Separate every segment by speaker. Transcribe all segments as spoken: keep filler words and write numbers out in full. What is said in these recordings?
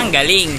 Speaker 1: Ang galing.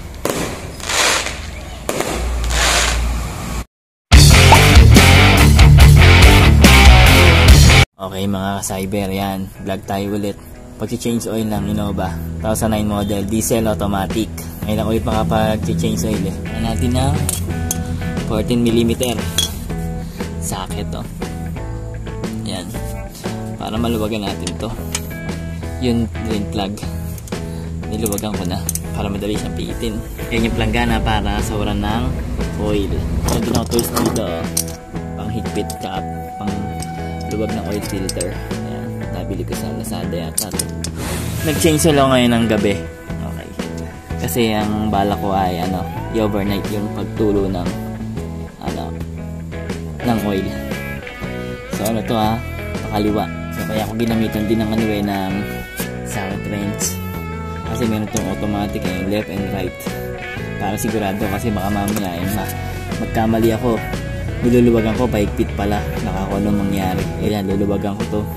Speaker 1: Okay mga ka-cyber, yan. Vlog tayo ulit. Pag-change oil ng Innova two thousand nine model, diesel automatic. Ngayon lang ulit makapag-change oil eh. Ano natin na fourteen millimeter socket to. Yan. Para maluwagan natin to. Yung drain plug. Niluwagan ko na para madali siyang piitin. Yan yung planggana para sawaran ng oil. Yan din ako tools dito. Pang higpit cap, pang luwag ng oil filter. Ayan, nabili ko sa Lazada yata. Nag-change sila ngayon ng gabi. Okay. Kasi ang bala ko ay ano, i-overnight yung pagtulo ng ano, ng oil. So ano to ha, pakaliwa. So kaya ako ginamitan din ng ano eh, ng sound wrench. Kasi meron itong automatic eh, left and right. Para sigurado kasi baka mamaya eh, ma magkamali ako. Niluluwagan ko, paigpit pala. Nakako anong mangyari. Ayan, luluwagan ko to.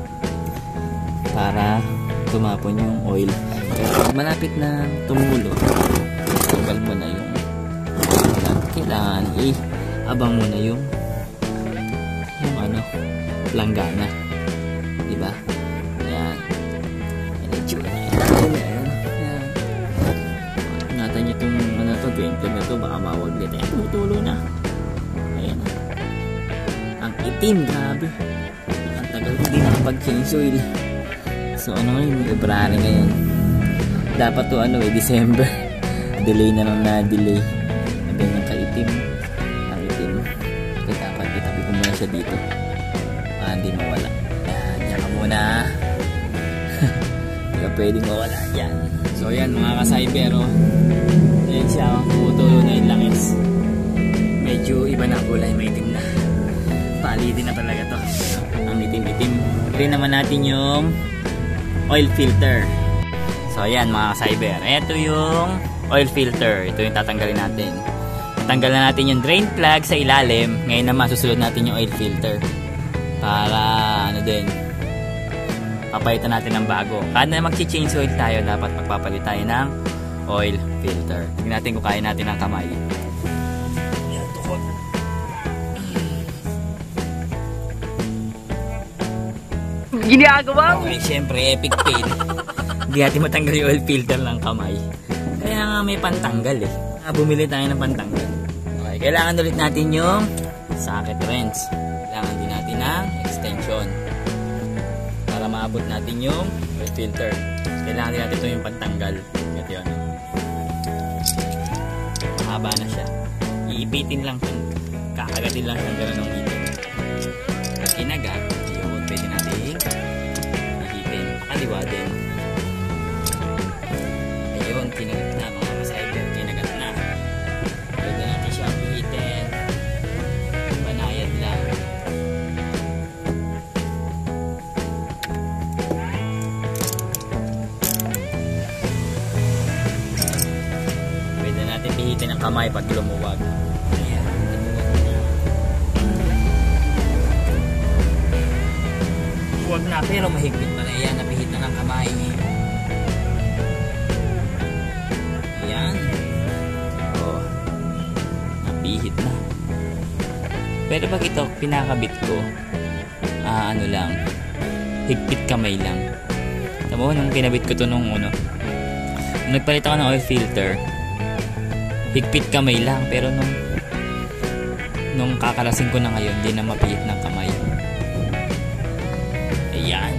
Speaker 1: Para tumapon yung oil. Kaya malapit na tumulo. Tanggal mo na yung kailangan i-abang mo na yung yung ano, planggana. Diba? Ayan. Ayan, itsura na yan. Ayan. Ayan. Ingatan nyo itong ano to, drain plug na to. Baka mawaglit. Ayan, tumutulo na. Ayan. Ang itim, grabe. Ang tagal ko din nakapag-change oil. So ano ngayon, February ngayon. Dapat to ano eh, December. Delay na lang na delay. Ang ganyang kaitim. Ang itim. Kaya dapat itabi ko muna siya dito. Para hindi mawala. Ayan, yan ka muna. Hindi ka pwedeng mawala. Yan. So yan mga ka-cyber. Oh. Ayan siya. Putulo na yung langis. Medyo iba na kulay. May itim na. Palitin na talaga to. Ang itim-itim. Pagkain naman natin yung oil filter. So ayan mga ka-cyber. Ito yung oil filter. Ito yung tatanggalin natin. Tatanggal na natin yung drain plug sa ilalim. Ngayon naman susunod natin yung oil filter. Para ano din, papalitan natin ng bago. Kada na mag-change oil tayo, dapat magpapalit tayo ng oil filter. Tignan natin kung kaya natin ng kamay. Ayan, tukod. Ginagawa mo? Okay, syempre, epic fail. Hindi natin matanggal yung oil filter ng kamay. Kaya nga may pantanggal eh. Bumili tayo ng pantanggal. Okay, kailangan ulit natin yung socket wrench. Kailangan din natin ng extension. Para maabot natin yung oil filter. Kailangan din natin ito yung pantanggal. Ito yun. Mahaba na siya. Iipitin lang ito. Kakagatin lang siya gano'n ng ipin. At kinagat, yun, pwede natin ihitin. Pakaliwa din. Ayun, kinagat na mga ka-cyber. Kinagat na. Pwede natin siya ihitin. Banayad lang. Pwede natin pihitin ang kamay pag lumuwag. Ayan, lumuwag na. Huwag na, pero mahigpit pa na. Ayan, napihit na ng kamay. Ayan. Oh, napihit na. Pero pag ito, pinakabit ko, ah, ano lang, higpit kamay lang. Tama mo, nung kinabit ko to nung ano, nung nagpalit ako ng oil filter, higpit kamay lang. Pero nung, nung kakalasin ko na ngayon, hindi na mapihit ng kamay. Ayan.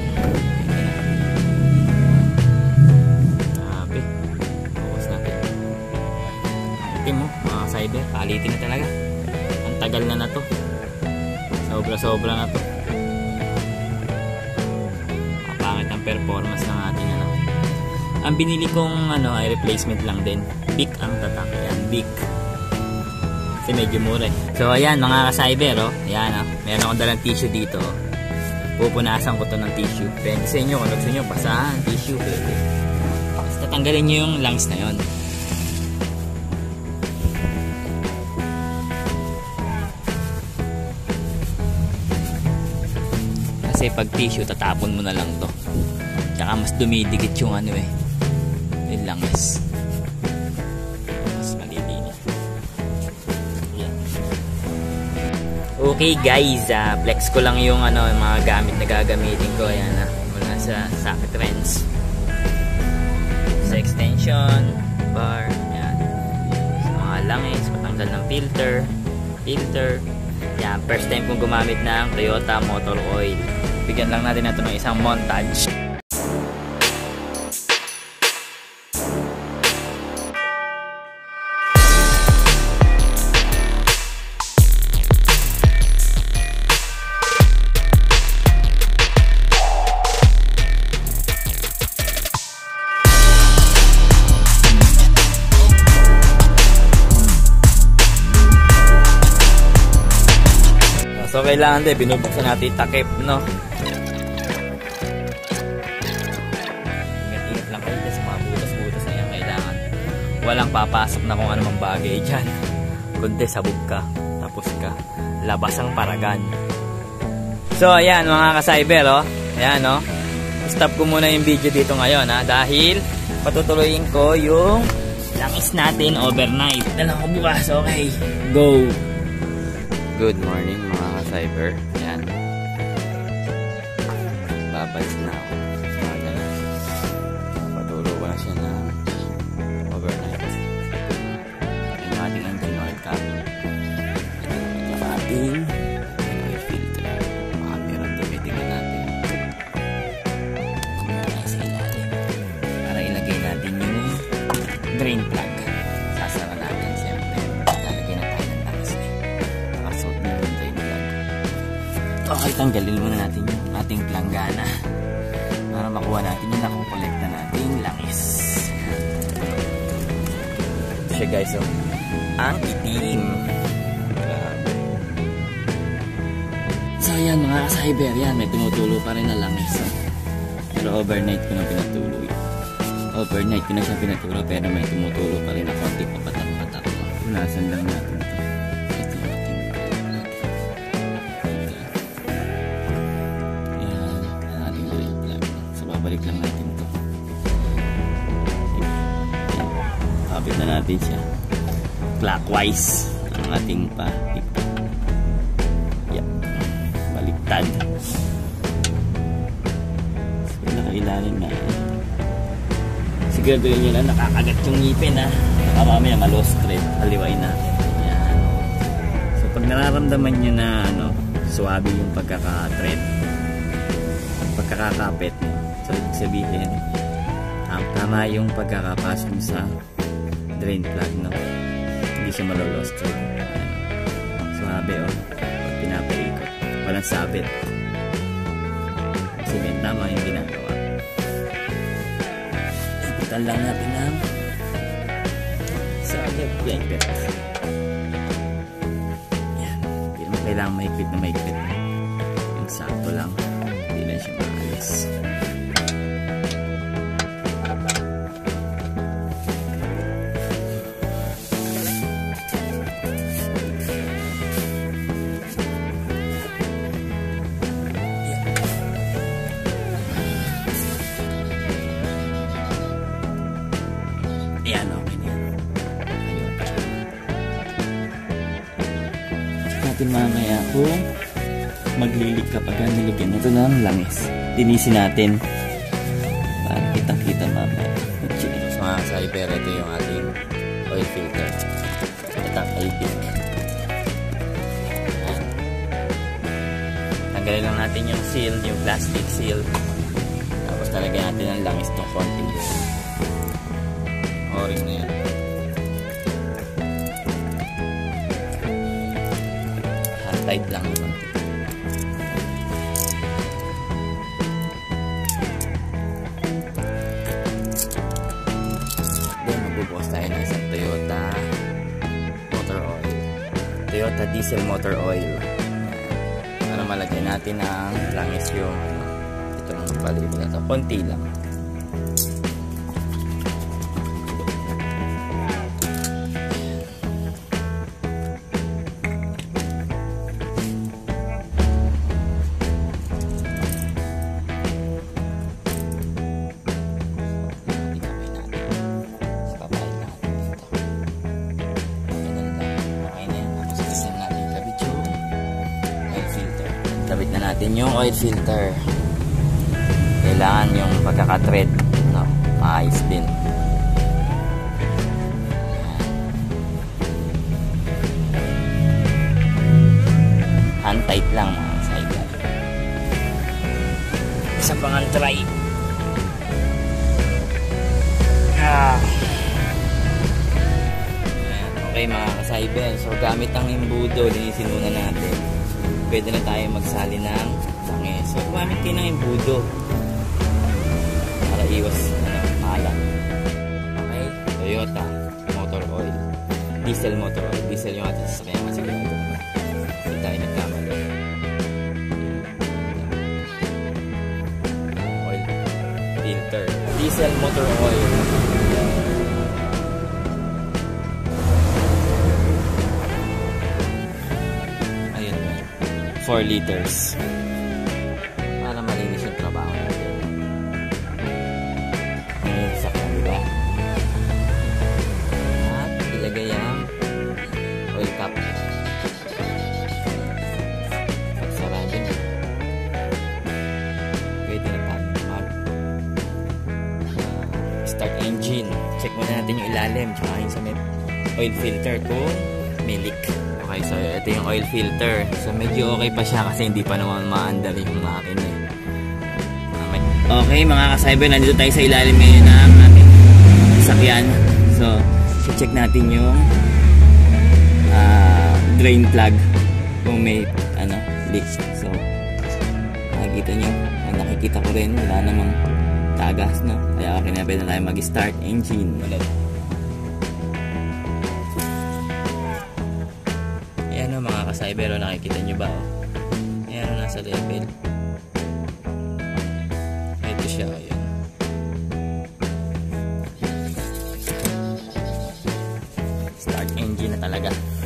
Speaker 1: Grabe. Focus natin. Itim mo, mga cyber, palitin na talaga. Ang tagal na na to. Sobra-sobra na to. Kapangit ang performance ng ating ano. Ang binili kong ano ay replacement lang din. Bic ang tatak. Ayan, Bic. Kasi medyo mura eh. So ayan mga ka-cyber, oh. Ayan, oh. Meron akong dalang tissue dito. Pupunasan ko to ng tissue. Pwede sa inyo, kung gusto nyo, basahan, tissue, pwede. Tapos tatanggalin nyo yung lungs na yon. Kasi pag tissue, tatapon mo na lang to. Tsaka mas dumidikit yung ano eh, yung lungs. Okay guys, uh, flex ko lang yung ano, yung mga gamit na gagamitin ko. Ayan na, mula sa socket wrench, sa extension bar, ayan, sa mga langis, patanggal ng filter, filter. Ayan, first time kong gumamit ng Toyota motor oil. Bigyan lang natin ito ng isang montage. So kailangan din, binubuksan natin yung takip, no? Ingat-ingat lang kayo sa mga butas-butas na yan. Kailangan walang papasok na kung anumang bagay dyan. Kundi sabog ka, tapos ka, labas ang paragan. So ayan mga ka-cyber, oh. Ayan, oh. Stop ko muna yung video dito ngayon, ha? Dahil patutuloyin ko yung langis natin overnight. Dala ko bukas, okay? Go! Good morning mga ka-cyber. Yan. Babalis na ako. Patulog ko na siya na overnight. Yung ating engine oil cap. Yung ating oil filter. Mga meron tumitingin natin. Kumaya sa ilalim. Para ilagay natin yung drain plug. Sasara natin siyempre. Lalagay na tayo ng langis na. Okay, tanggalin muna natin yung ating planggana para makuha natin yung nakukolekt na nating langis. Ito siya guys, oh. Ang itim. So yan mga ka-cyber, yan may tumutulo pa rin na langis, oh. Pero overnight ko na pinatulo. Overnight ko na siya pinatulo pero may tumutulo pa rin na konti papatak-patak. Punasan lang natin ito. Balik lang natin ito. Kapit na natin siya clockwise ang ating pa-tip. Yep. Baliktad. So, nakailalim na. Siguraduhin nyo na nakakagat yung ngipin, ha. Baka mamaya ma-lost thread. Haliwain natin. Yan. So pag nararamdaman nyo na ano, suwabe yung pagkaka-thread, pagkakakapit, so ibig sabihin um, tama yung pagkakapasok sa drain plug, no? Hindi siya malo-lost thread. Suwabe, oh. Pag pinapaikot, walang sabit. Kasi may tama yung ginagawa. Ikutan lang natin ang sabit blanket. Yan. Hindi naman kailangan mahigpit na mahigpit. Yung sakto lang. Hindi na siya maalis. Ayan, okay na yan. Ayun. Check natin mamaya kung maglilig kapag nilagyan ito ng langis. Dinisin natin para kitang-kita mamaya. So mga ka-cyber, ito yung ating oil filter. Ito ang I P I C. Tanggalin lang natin yung seal, yung plastic seal. Tapos talagyan natin ng langis itong konti. O-ring na yan. Hand-tight lang naman. Then magbubukas tayo ng isang Toyota motor oil. Toyota diesel motor oil. Para malagyan natin ang langis yung itong palibot na ito. Konti lang. natin yung oil filter. Kailangan yung pagkaka-thread, no, maayos din. Hand tight lang mga cyber. Isa pang try. Ah. Okay mga ka-cyber, so gamit ang imbudo, linisin muna natin. Pwede na tayo magsali ng langis. So gamit kayo ng imbudo para iwas ano, malang. Okay, Toyota motor oil, diesel motor oil. Diesel yung ating sasakyan kasi ganito. Hindi tayo nagkamali. Oil filter, diesel motor oil. four liters para malinis yung trabaho natin. Ngayon sa kanila at ilagay ang oil cap. Pagsarado nyo, pwede na tayo mag uh, start engine. Check muna natin yung ilalim tsaka yung sa may oil filter kung may leak. Okay, so ito yung oil filter. So medyo okay pa siya kasi hindi pa naman maandar yung makina eh. Okay mga ka-cyber, nandito tayo sa ilalim ngayon ng ating sasakyan. So, check natin yung uh, drain plug kung may ano, leak. So, nakikita nyo, nakikita ko rin, wala namang tagas, no? Kaya okay na, pwede na tayo mag-start engine ulit. Ayan o mga ka-cyber, nakikita nyo ba? Ayan o, nasa level. Ito siya, ayan. Start engine na talaga.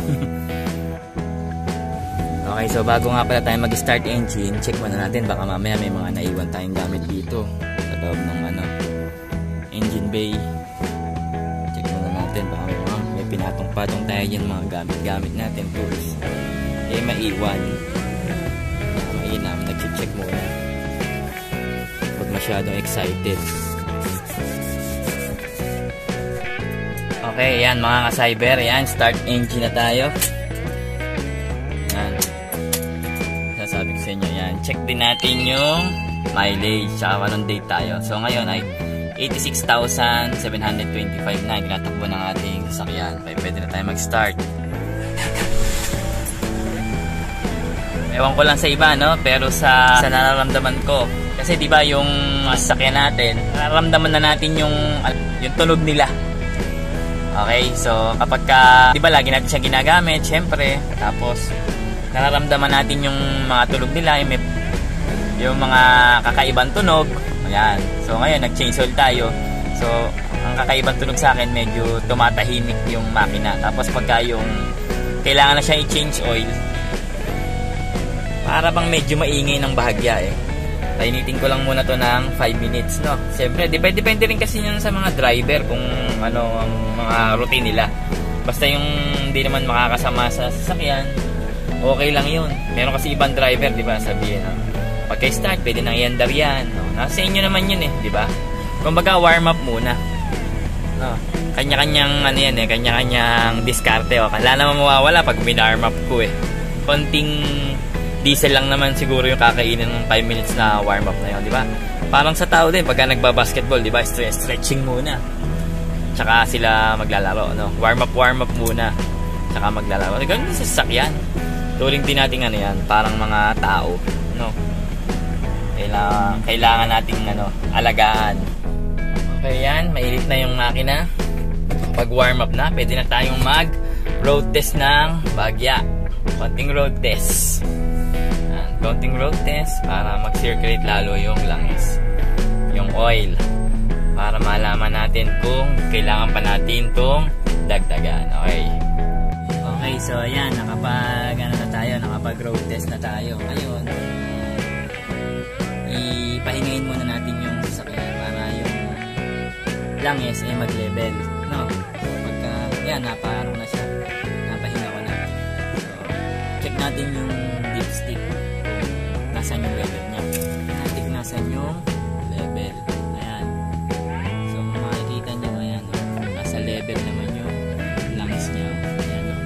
Speaker 1: Okay, so bago nga pala tayo mag-start engine, check muna natin, baka mamaya may mga naiwan tayong gamit dito sa loob ng ano, engine bay. Check muna natin, baka may mga may pinatong-patong tayo dyan mga gamit-gamit natin, tools. Eh, maiwan. Mainam, nag-check muna. Huwag masyadong excited. Okay, yan mga ka-cyber, yan, start engine na tayo. Yan. Sasabi ko sa inyo, yan. Check din natin yung mileage, tsaka anong date tayo. So, ngayon ay eighty-six thousand seven hundred twenty-five na tinatakbo ng ating sasakyan. Pwede na tayo mag-start. Ewan ko lang sa iba, no? Pero sa, sa nararamdaman ko, kasi di ba yung sasakyan natin, nararamdaman na natin yung, yung tunog nila. Okay, so kapag ka, di ba lagi natin siya ginagamit, syempre, tapos nararamdaman natin yung mga tunog nila, yung, may, yung mga kakaibang tunog. Ayan. So ngayon nag-change oil tayo. So ang kakaibang tunog sa akin, medyo tumatahimik yung makina. Tapos pagka yung kailangan na siya i-change oil, para bang medyo maingay ng bahagya eh. Painitin ko lang muna to ng five minutes, no? Siyempre, depende, depende rin kasi yun sa mga driver kung ano ang mga routine nila. Basta yung hindi naman makakasama sa sasakyan, okay lang yun. Meron kasi ibang driver, di ba? Sabihin, no? Pagka-start, pwede nang iandar yan. No? Nasa inyo naman yun eh, di ba? Kumbaga, warm up muna. No? Kanya-kanyang, ano yan eh, kanya-kanyang diskarte. O, kala naman mawawala pag min-arm up ko eh. Konting diesel lang naman siguro yung kakainin ng five minutes na warm up na yun, di ba? Parang sa tao din, pagka nagba-basketball, di ba? Stretching muna. Tsaka sila maglalaro, no? Warm up, warm up muna. Tsaka maglalaro. Ganun din sa sasakyan. Turing din natin ano yan, parang mga tao, no? Kailangan, kailangan nating ano, alagaan. Okay yan, mainit na yung makina. Pag warm up na, pwede na tayong mag road test ng bagya. Konting road test. Konting road test para mag-circulate lalo yung langis, yung oil, para malaman natin kung kailangan pa natin itong dagdagan. Okay. Okay, so ayan, nakapag ano na tayo, nakapag road test na tayo. Ngayon, ipahingayin muna natin yung sasakyan para yung langis ay mag-level, no? So pagka yan, naparo na siya, napahinga ko na. So check natin yung dipstick, nasaan yung level naman yung lungs niya. Ayan, no?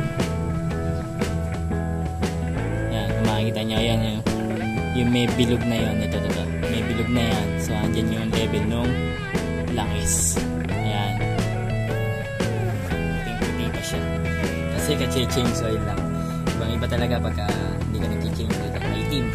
Speaker 1: Ayan, kung makikita nyo, ayan yung, yung may bilog na yun. Ito, ito, ito. May bilog na yan. So, andyan yung level nung langis. Ayan. Puting-puti pa siya. Kasi ka-change oil lang. Ibang iba talaga pagka hindi ka nag-change oil. May itim.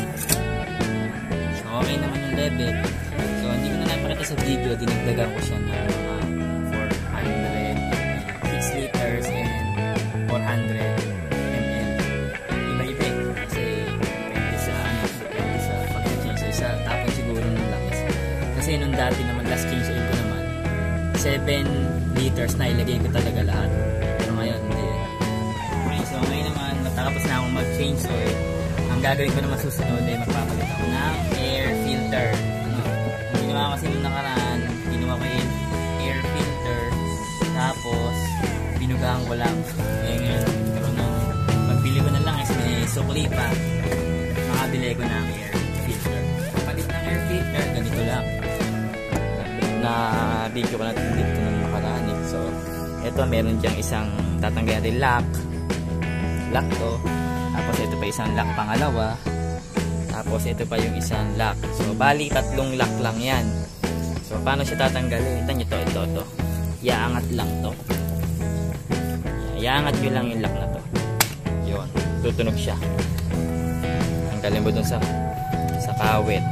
Speaker 1: So, okay naman yung level. So, hindi ko na napakita sa video. Dinagdagan ko siya na mga four hundred, six liters, and four hundred milliliters. Iba-iba. Kasi, depende sa, ano, depende sa pag-change oil. Sa tapon siguro ng langis. Kasi nung dati naman, last change oil ko naman, seven liters na ilagay ko talaga lahat. Pero ngayon, hindi. Okay, so ngayon naman, matapos na akong mag-change oil, ang gagawin ko naman susunod ay magpapalit ako ng air filter. Ano? Ang ginawa kasi nung nakaraan, ginawa ko yung air filter, tapos binugahan ko lang. Kaya ngayon, pero nung pagbili ko na lang, is may sukli pa, makabili ko ng air filter. Palit ng air filter, ganito lang. Na video ko natin dito ng makaraan eh. So, ito meron diyang isang tatanggalin natin lock. Lock to. Tapos ito pa isang lock pangalawa. Tapos ito pa yung isang lock. So, bali tatlong lock lang yan. So, paano siya tatanggalin? Ito nyo to, ito, to. Iaangat lang to. Iaangat nyo lang yung lock na to. Yun. Tutunog siya. Tanggalin mo dun sa sa kawit.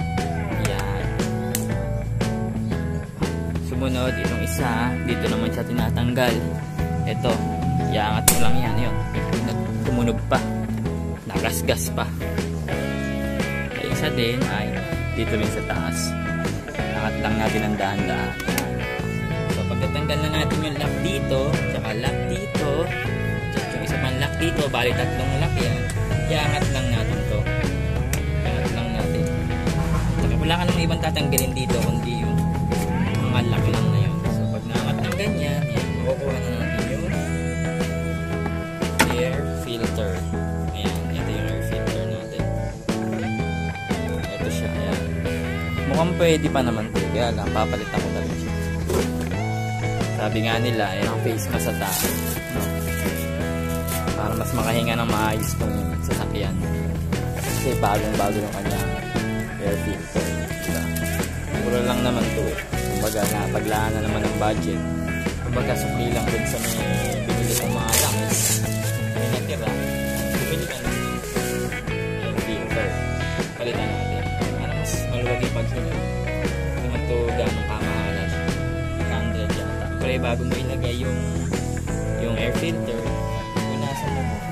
Speaker 1: Sumunod, itong isa, dito naman siya tinatanggal. Ito, iangat mo lang yan. Yun, tumunog pa. Nagasgas pa. Yung isa din ay dito rin sa taas. Angat lang natin ang dahan-dahan. So, pagkatanggal na natin yung lock dito, tsaka lock dito, tsaka yung isa pang lock dito, bali tatlong lock yan. Iangat lang natin to. Iangat lang natin. Tsaka wala ka namang ibang tatanggalin dito, kundi yung mga lock lang na yun. So, pag naangat ng ganyan, yan, makukuha na natin yung air filter. Ayan, ito yung air filter natin. Ito siya, ayan. Mukhang pwede pa naman ito. Kaya lang, papalitan ko na rin siya. Sabi nga nila, ayan, face mask sa taas. No? Para mas makahinga ng maayos itong sasakyan. Kasi bagong-bago yung kanyang air filter. Diba? Mura lang naman ito eh. Kumbaga na paglaan na naman ng budget. Kumbaga sukli lang dun sa may bibili kong mga langis. May natira. Bumili ka ng air filter. Palitan natin. Para mas maluwag yung pagsunod. Kung ito ganong kamahalan. one hundred yata. Pero bago mo ilagay yung yung air filter, punasan mo mo.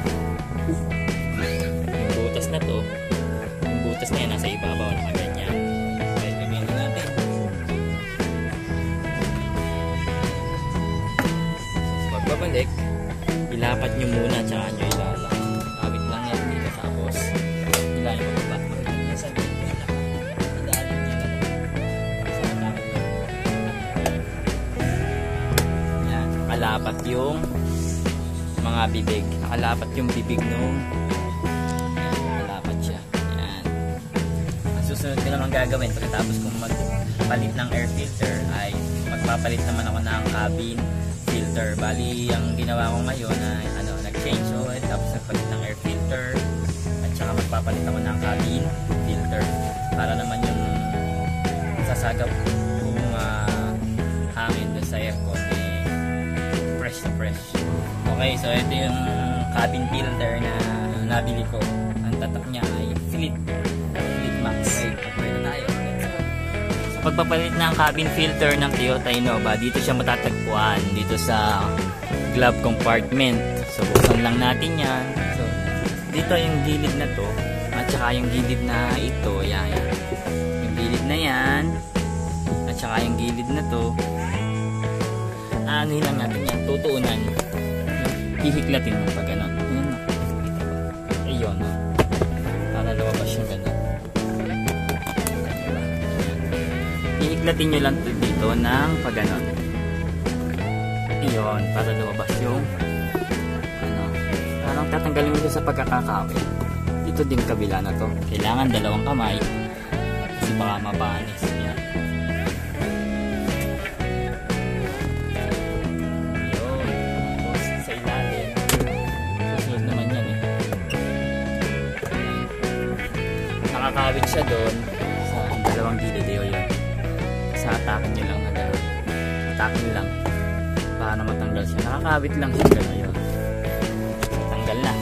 Speaker 1: Yung butas na to, yung butas na yan nasa ibabaw na kaganyan. Pagbabalik, ilapat nyo muna tsaka nyo ilalak. Awit lang yan dito tapos ilalak nyo pa. Nasa dito yung laka. Ilalak nyo na. Sa tapos yan. Nakalapat yung mga bibig. Nakalapat yung bibig nung nakalapat siya. Yan. Ang susunod ko naman gagawin pagkatapos kong magpalit ng air filter ay magpapalit naman ako ng cabin filter. Bali, ang ginawa ko ngayon ay ano, nag-change oil, tapos nagpalit ng air filter, at saka magpapalit ako ng cabin filter para naman yung sasagap yung uh, hangin dun sa aircon eh, fresh na fresh. Okay, so ito yung cabin filter na nabili ko. Ang tatak niya ay Fleet Fleet Max. Okay, pagpapay na tayo. Pagpapalit ng cabin filter ng Toyota Innova, dito siya matatagpuan dito sa glove compartment. So buksan lang natin yan. So dito yung gilid na to at saka yung gilid na ito, yan, yan. Yung gilid na yan at saka yung gilid na to, ano lang natin yan, tutuunan, hihiklatin mo pa ganon. Ayun, para lumabas yung ganon. Ihiklatin nyo lang dito ng paganon. Iyon, para lumabas yung ano, parang tatanggalin mo siya sa pagkakakawin. Dito din kabila na to. Kailangan dalawang kamay kasi baka mabanis. Yan. siya doon sa dalawang gilid eh, yun. Sa atake nyo lang na gano'n. Atake nyo lang para matanggal siya. Nakakabit lang siya gano'n yun. Tanggal na.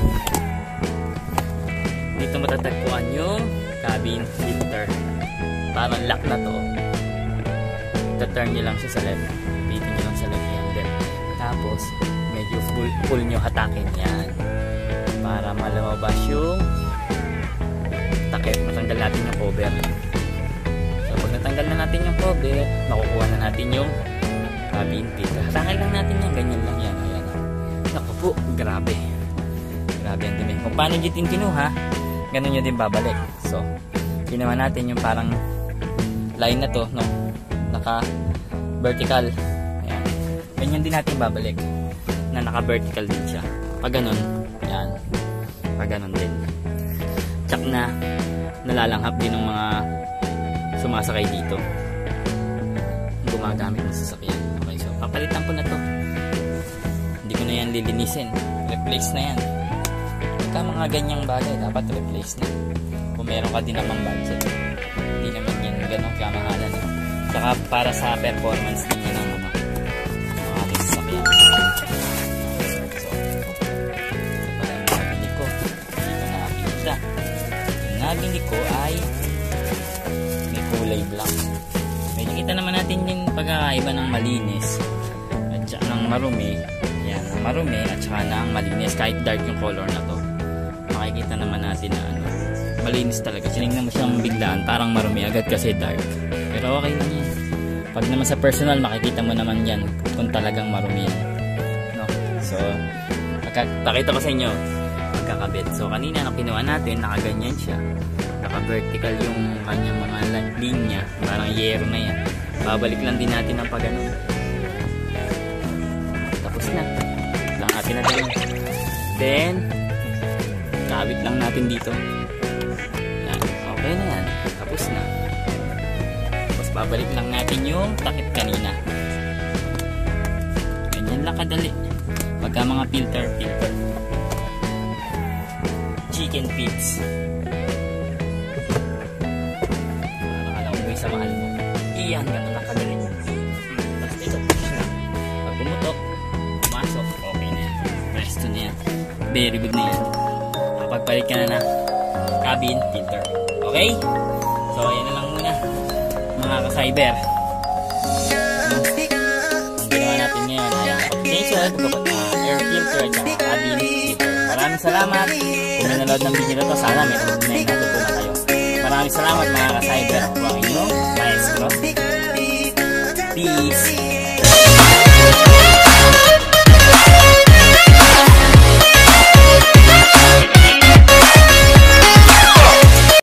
Speaker 1: Dito matatagpuan yung cabin filter. Parang lock na to. Ita-turn nyo lang siya sa left. Pitin nyo lang sa left yan. Then, tapos medyo full, full nyo hatakin yan para malabas yung takip. Matanggal natin yung cover. So pag natanggal na natin yung cover, makukuha na natin yung cabin filter. Hatakin lang natin yan. Ganyan lang yan. Ayan. Naku po, grabe. Grabe ang dumi. Kung paano nyo din kinuha, ganun nyo din babalik. So ginawa natin yung parang line na to, no? Naka vertical. Ayan. Ganyan din natin babalik na naka vertical din siya. Pag ganun, yan. Pag ganun din. Tsak na nalalanghap din ng mga sumasakay dito. Gumagamit ng sasakyan. Okay, so papalitan ko na to. Hindi ko na yan lilinisin. Replace na yan. Pagka mga ganyang bagay, dapat replace na. Kung meron ka din namang budget. Hindi naman yan ganun kamahalan. Saka para sa performance din yan ang ano, ang ating sasakyan. So, ito pala yung nabili ko. Hindi ko nakapili siya. Yung nabili ko ay may kulay black. May nakita naman natin yung pagkakaiba ng malinis at saka ng marumi. Yan, ng marumi at saka ng malinis. Kahit dark yung color na to, makikita naman natin na ano, malinis talaga. Sinignan mo siyang biglaan, parang marumi agad kasi dark. Pero okay lang yan. Pag naman sa personal, makikita mo naman yan kung talagang marumi yan. No? So, pakita ko sa inyo pagkakabit. So, kanina nung kinuha natin, nakaganyan siya. Naka-vertical yung kanyang mga linya. Parang yero na yan. Babalik lang din natin ang pag-ano. Tapos na. Lang natin na din. Then, kabit lang natin dito. Yan. Okay na yan. Tapos na. Babalik lang natin yung takip kanina. Ganyan lang kadali. Pagka mga filter, filter. Chicken feeds. Para ka lang umuwi sa mahal mo. Iyan, ganun lang kadali. Tapos dito, push na. Pag pumutok, pumasok, okay na yan. Presto na yan. Very good na yan. Pagpalit ka na na cabin filter. Okay? So, yan na lang muna. Mga ka-cyber, ang ginawa natin ngayon ay ang combination, uh, air filter at saka cabin filter. Maraming salamat kung nanonood ng video na to. Sana may natutunan kayo. Maraming salamat mga ka-cyber. Ako ang inyong maestro. Peace.